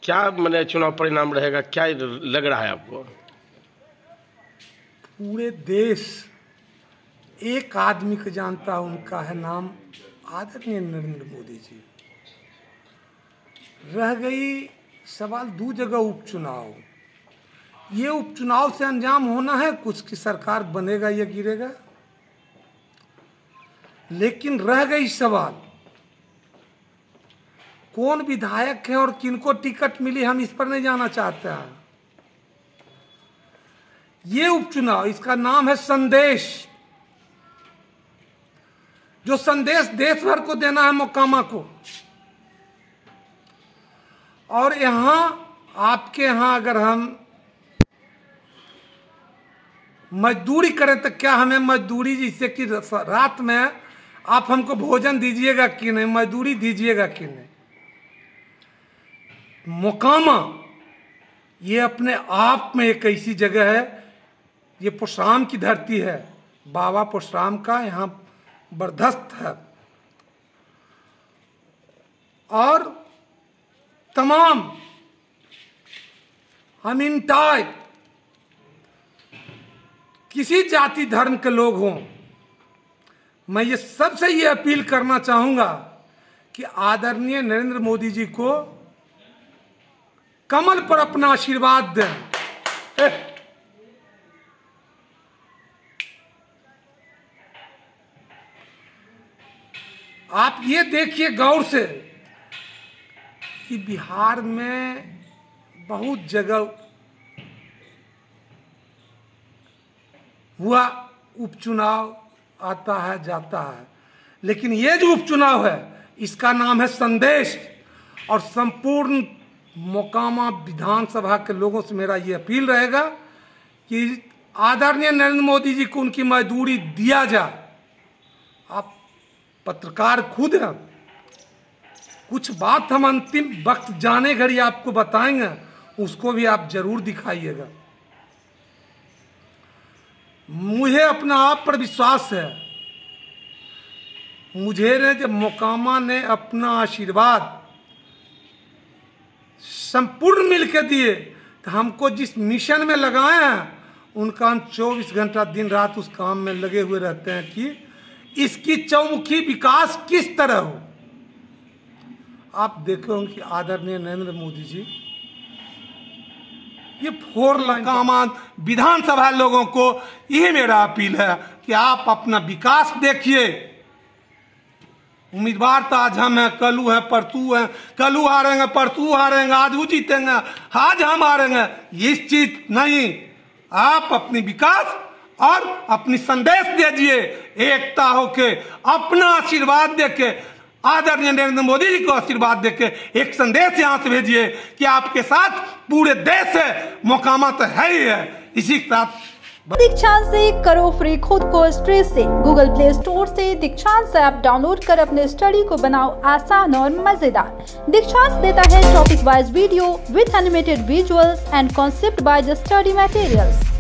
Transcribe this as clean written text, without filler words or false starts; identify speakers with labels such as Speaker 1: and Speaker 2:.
Speaker 1: क्या मैंने चुनाव परिणाम रहेगा, क्या लग रहा है आपको?
Speaker 2: पूरे देश एक आदमी को जानता है, उनका है नाम आदरणीय नरेंद्र मोदी जी। रह गई सवाल दो जगह उपचुनाव, ये उपचुनाव से अंजाम होना है कुछ की सरकार बनेगा या गिरेगा। लेकिन रह गई सवाल कौन विधायक है और किनको टिकट मिली, हम इस पर नहीं जाना चाहते हैं। ये उपचुनाव, इसका नाम है संदेश। जो संदेश देश भर को देना है मोकामा को। और यहां आपके यहां अगर हम मजदूरी करें तो क्या हमें मजदूरी, जिससे कि रात में आप हमको भोजन दीजिएगा कि नहीं, मजदूरी दीजिएगा कि नहीं। मोकामा ये अपने आप में एक ऐसी जगह है, ये परशुराम की धरती है, बाबा परशुराम का यहाँ बरदस्त है। और तमाम हम इन टाइप किसी जाति धर्म के लोग हों, मैं ये सबसे ये अपील करना चाहूंगा कि आदरणीय नरेंद्र मोदी जी को कमल पर अपना आशीर्वाद दें। आप ये देखिए गौर से कि बिहार में बहुत जगह हुआ उपचुनाव, आता है जाता है, लेकिन ये जो उपचुनाव है इसका नाम है संदेश। और संपूर्ण मोकामा विधानसभा के लोगों से मेरा ये अपील रहेगा कि आदरणीय नरेंद्र मोदी जी को उनकी मजदूरी दिया जाए। आप पत्रकार खुद हैं, कुछ बात हम अंतिम वक्त जाने घड़ी आपको बताएंगे, उसको भी आप जरूर दिखाइएगा। मुझे अपना आप पर विश्वास है, मुझे ने जब मोकामा ने अपना आशीर्वाद संपूर्ण मिलकर दिए, तो हमको जिस मिशन में लगाए हैं उनका हम 24 घंटा दिन रात उस काम में लगे हुए रहते हैं कि इसकी चौमुखी विकास किस तरह हो। आप देखो कि आदरणीय नरेंद्र मोदी जी ये 4 लाइन विधानसभा लोगों को यही मेरा अपील है कि आप अपना विकास देखिए। उम्मीदवार तो आज हम हैं, कलू है, परसू है, कलू हारेंगे, परसू हारेंगे, आज वो जीतेंगे, आज हम हारेंगे, इस चीज नहीं। आप अपनी विकास और अपनी संदेश दीजिए, एकता होके अपना आशीर्वाद देके, आदरणीय नरेंद्र मोदी जी को आशीर्वाद देके एक संदेश यहां से भेजिए कि आपके साथ पूरे देश है, मोकामा तो है ही है। इसी के साथ
Speaker 3: दीक्षांत से करो फ्री खुद को स्ट्रेस से। गूगल प्ले स्टोर से दीक्षांत ऐप डाउनलोड कर अपने स्टडी को बनाओ आसान और मजेदार। दीक्षांत देता है topic wise video with animated visuals and concept by the study materials.